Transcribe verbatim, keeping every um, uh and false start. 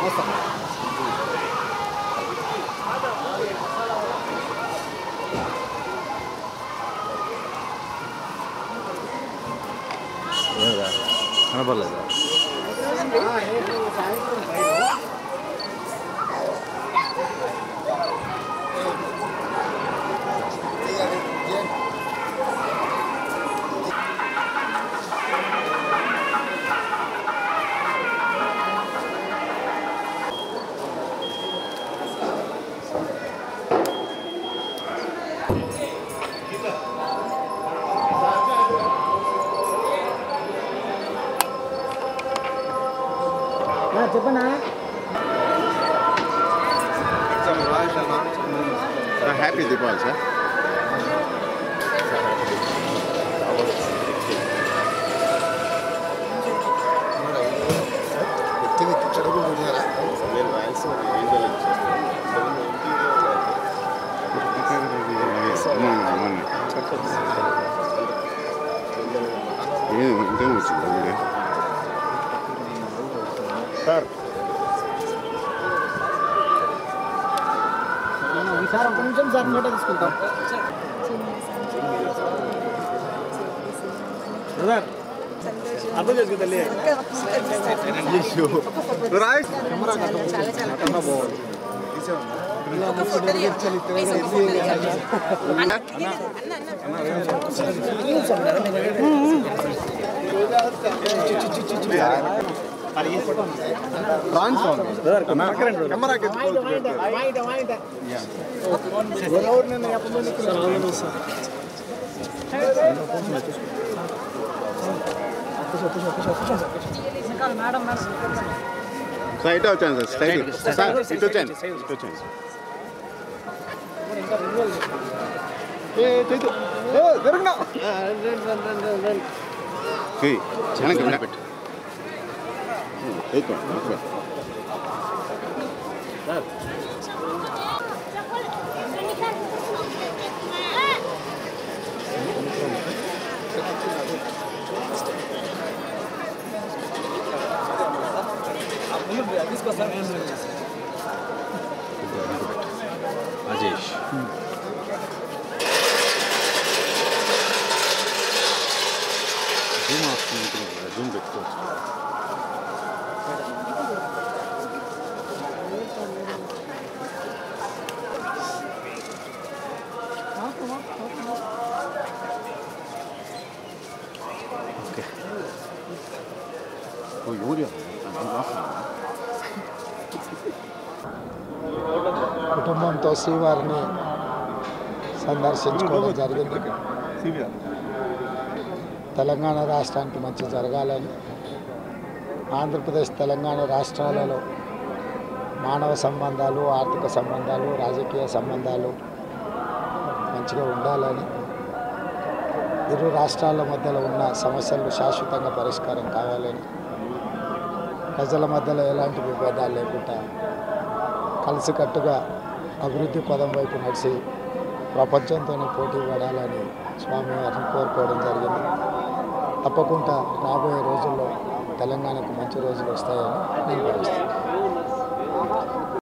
కనపడలేదా? చెప్పనా happy Deepavali sir. ఇంకేం వచ్చింది సార్? సార్ ఒక నిమిషం సార్, ఫోటో తీసుకుంటాం. అర్థం చేసుకో తల్లి. ఇటు వచ్చాను సార్, స్ట్రైట్ సార్, ఇటు వచ్చాను ఇటు వచ్చాను వెనక్కి పెట్టు. అజేష్ జూమ్ ఆప్షన్ జూమ్ పెట్టుకోవచ్చు. కుటుంబంతో శ్రీవారిని సందర్శించుకోవడం జరిగింది. తెలంగాణ రాష్ట్రానికి మంచి జరగాలని, ఆంధ్రప్రదేశ్ తెలంగాణ రాష్ట్రాలలో మానవ సంబంధాలు, ఆర్థిక సంబంధాలు, రాజకీయ సంబంధాలు మంచిగా ఉండాలని, ఇరు రాష్ట్రాల మధ్యలో ఉన్న సమస్యలు శాశ్వతంగా పరిష్కారం కావాలని, ప్రజల మధ్యలో ఎలాంటి విభేదాలు లేకుండా కలిసికట్టుగా అభివృద్ధి పదం వైపు నడిచి ప్రపంచంతోనే పోటీ పడాలని స్వామివారిని కోరుకోవడం జరిగింది. తప్పకుండా రాబోయే రోజుల్లో తెలంగాణకు మంచి రోజులు వస్తాయని నేను భావిస్తున్నాను.